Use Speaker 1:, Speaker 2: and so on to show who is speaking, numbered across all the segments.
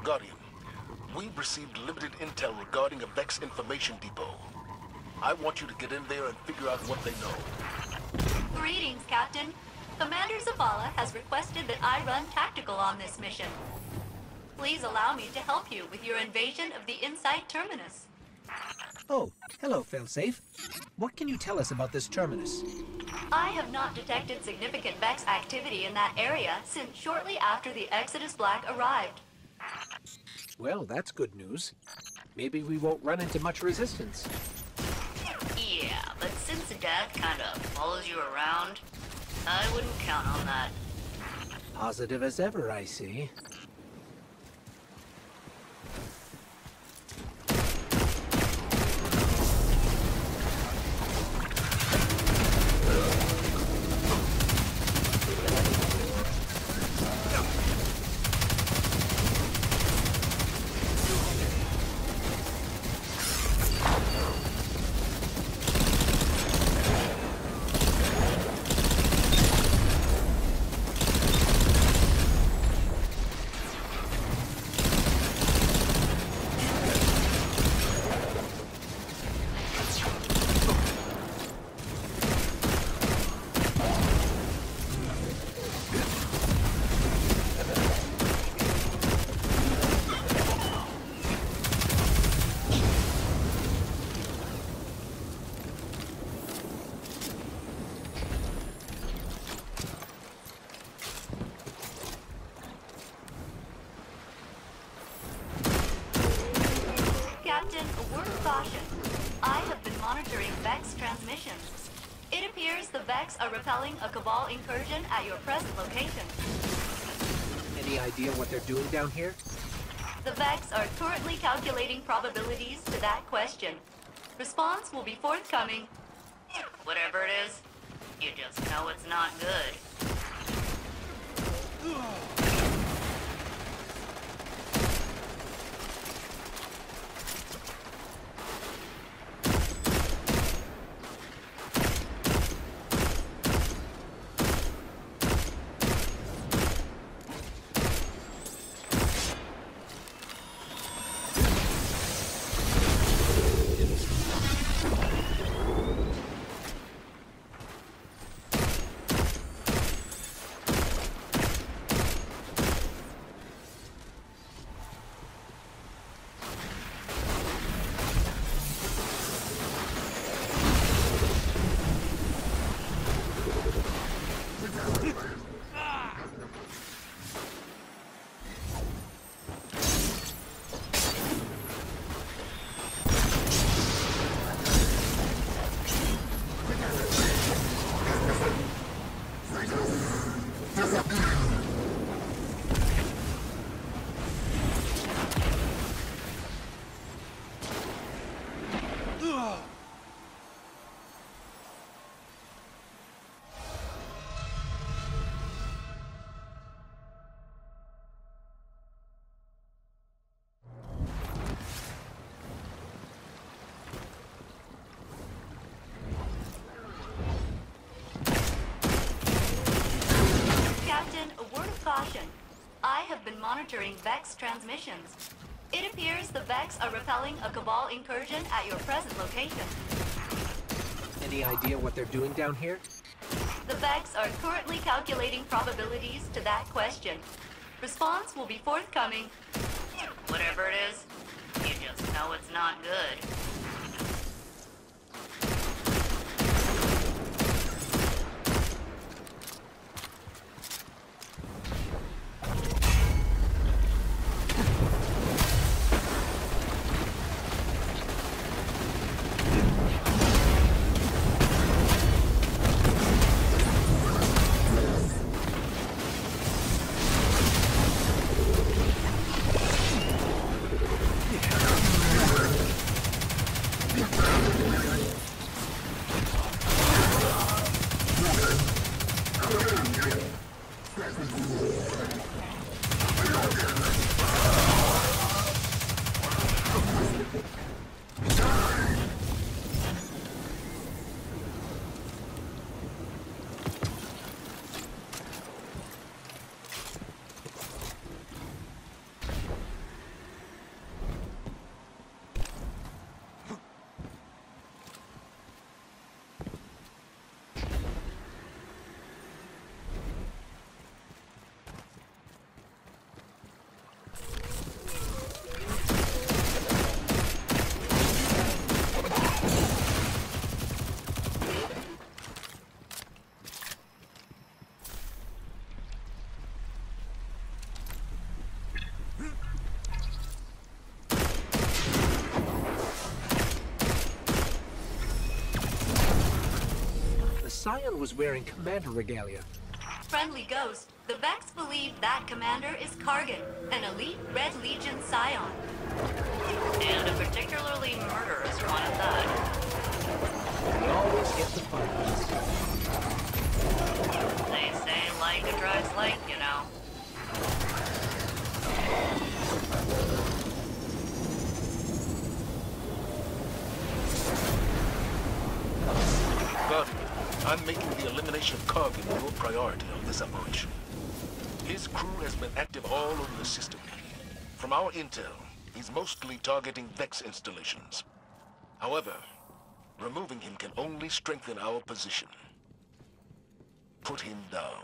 Speaker 1: Guardian. We've received limited intel regarding a Vex information depot. I want you to get in there and figure out what they know.
Speaker 2: Greetings, Captain. Commander Zavala has requested that I run tactical on this mission. Please allow me to help you with your invasion of the Insight Terminus.
Speaker 3: Oh, hello, Failsafe. What can you tell us about this terminus?
Speaker 2: I have not detected significant Vex activity in that area since shortly after the Exodus Black arrived.
Speaker 3: Well, that's good news. Maybe we won't run into much resistance.
Speaker 2: Yeah, but since the death kind of follows you around, I wouldn't count on that.
Speaker 3: Positive as ever, I see.
Speaker 2: Captain, a word of caution. I have been monitoring Vex transmissions. It appears the Vex are repelling a Cabal incursion at your present location.
Speaker 3: Any idea what they're doing down here?
Speaker 2: The Vex are currently calculating probabilities to that question. Response will be forthcoming. Whatever it is, you just know it's not good. Caution. I have been monitoring Vex transmissions. It appears the Vex are repelling a Cabal incursion at your present location.
Speaker 3: Any idea what they're doing down here?
Speaker 2: The Vex are currently calculating probabilities to that question. Response will be forthcoming. Whatever it is, you just know it's not good.
Speaker 3: Scion was wearing commander regalia.
Speaker 2: Friendly Ghost, the Vex believe that commander is Kargan, an elite Red Legion Scion. And a particularly murderous one at that.
Speaker 3: We always get the fun ones.
Speaker 2: They say like drives like, you know.
Speaker 1: Guardian, I'm making the elimination of Kargan your priority on this approach. His crew has been active all over the system. From our intel, he's mostly targeting Vex installations. However, removing him can only strengthen our position. Put him down.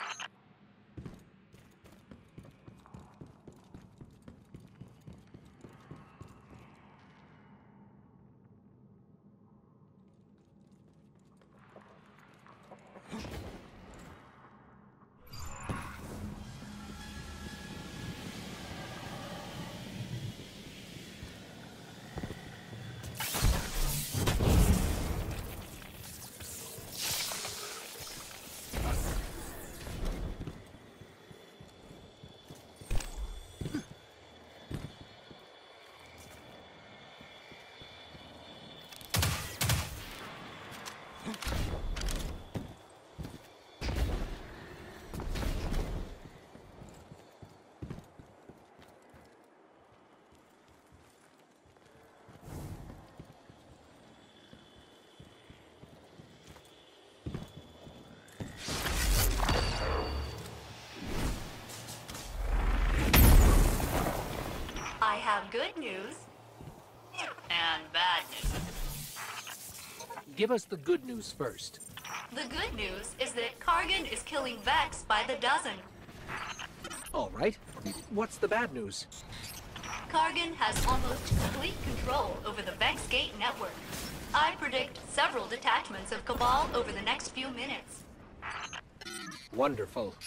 Speaker 2: I have good news and bad news.
Speaker 3: Give us the good news first.
Speaker 2: The good news is that Kargan is killing Vex by the dozen.
Speaker 3: All right. What's the bad news?
Speaker 2: Kargan has almost complete control over the Vex Gate network. I predict several detachments of Cabal over the next few minutes.
Speaker 3: Wonderful.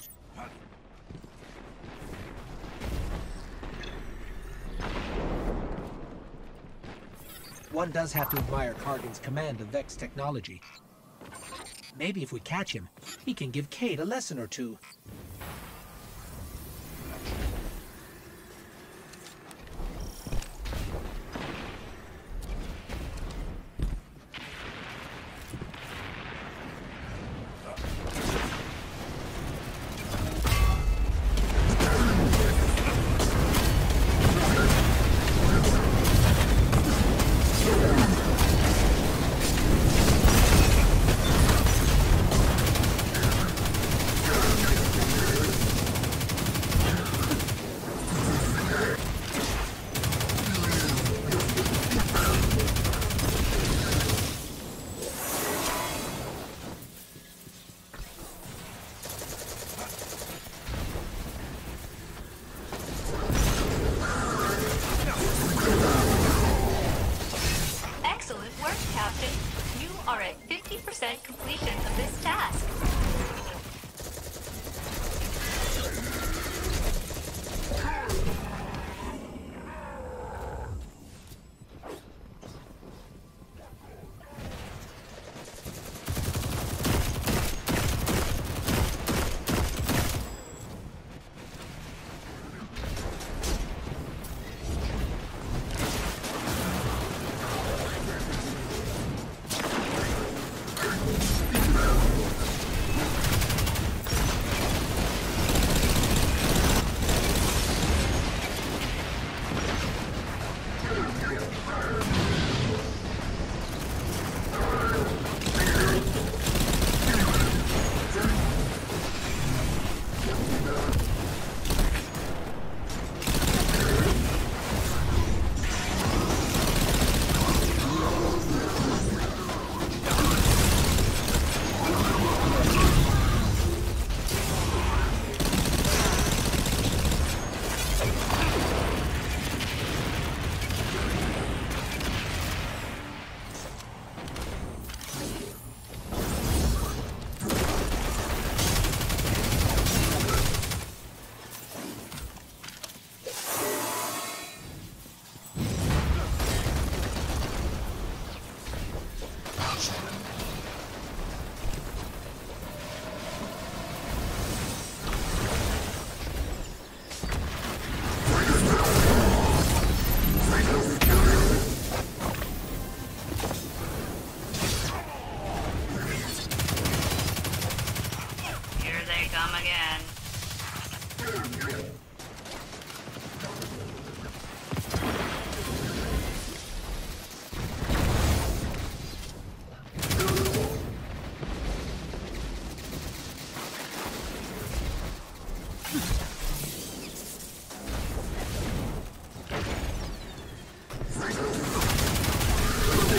Speaker 3: One does have to admire Kargan's command of Vex technology. Maybe if we catch him, he can give Cayde a lesson or two.
Speaker 2: are at 50% completion of this task.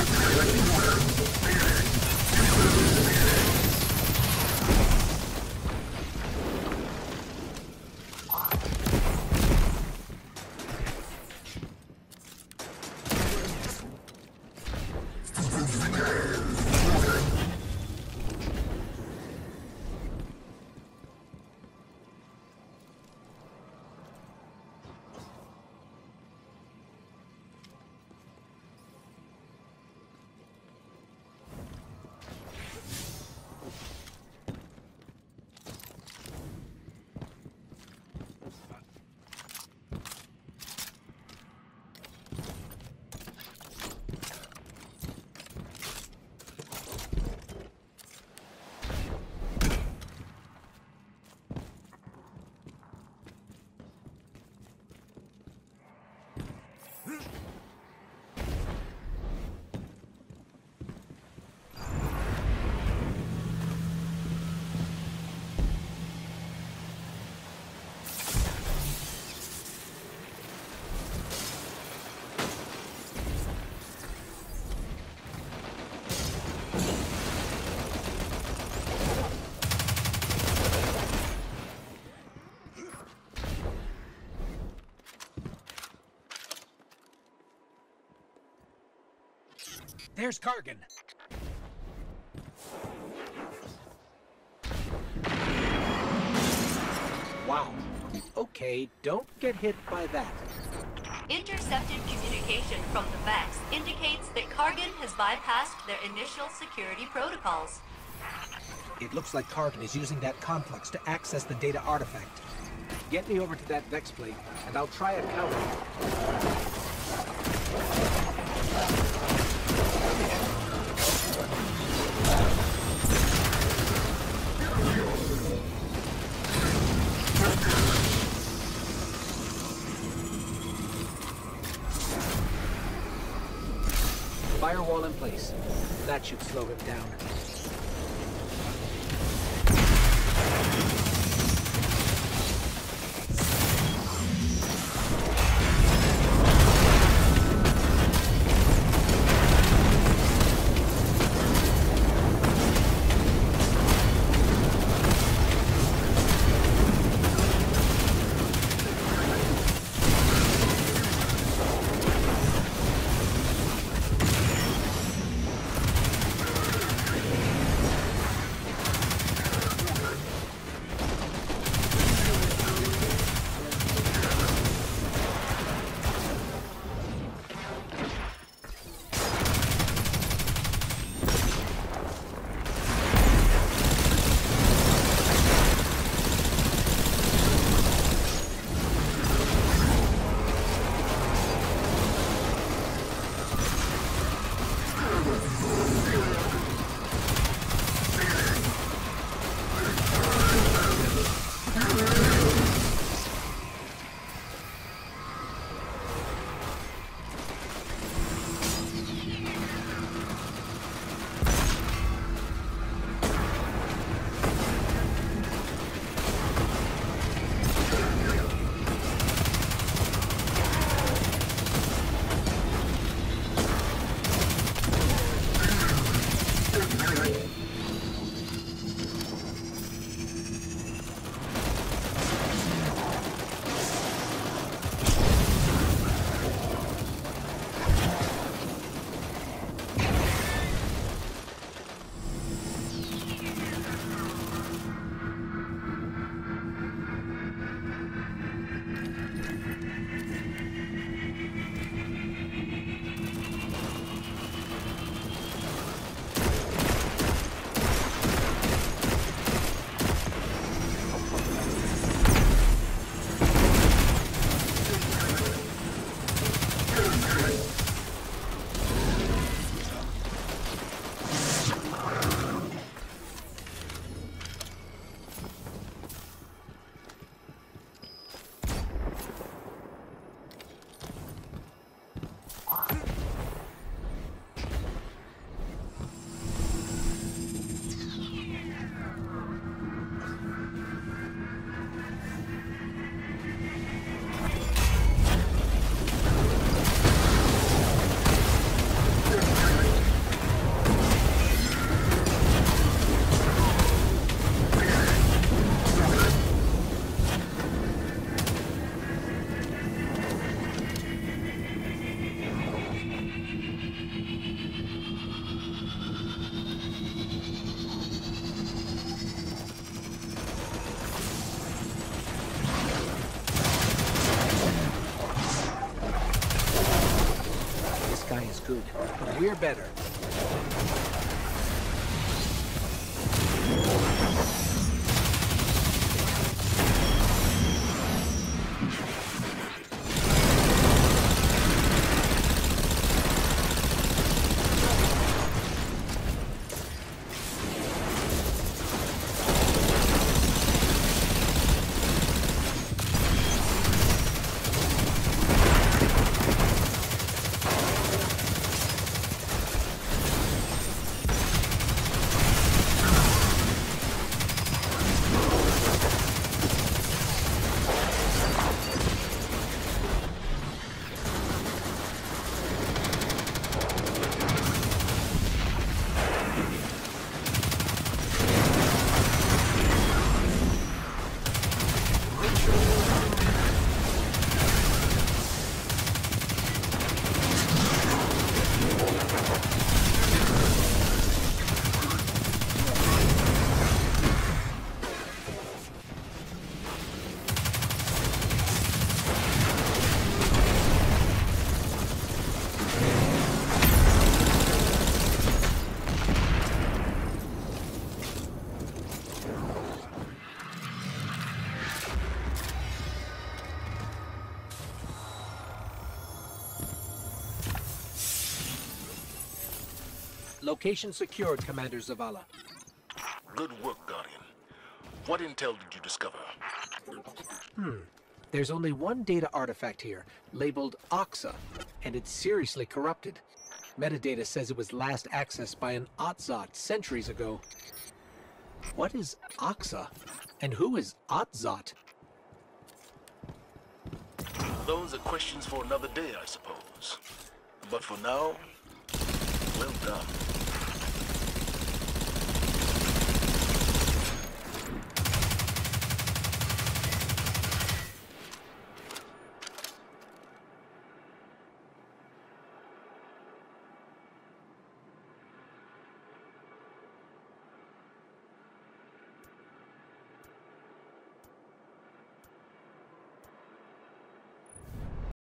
Speaker 3: There's Kargan. Wow. Okay, don't get hit by that.
Speaker 2: Intercepted communication from the Vex indicates that Kargan has bypassed their initial security protocols.
Speaker 3: It looks like Kargan is using that complex to access the data artifact. Get me over to that Vex plate, and I'll try a counter. Firewall in place. That should slow him down. guy is good, but we're better. Location secured, Commander Zavala.
Speaker 1: Good work, Guardian. What intel did you discover?
Speaker 3: There's only one data artifact here, labeled Oxa, and it's seriously corrupted. Metadata says it was last accessed by an Otzot centuries ago. What is Oxa? And who is Otzot?
Speaker 1: Those are questions for another day, I suppose. But for now, well done.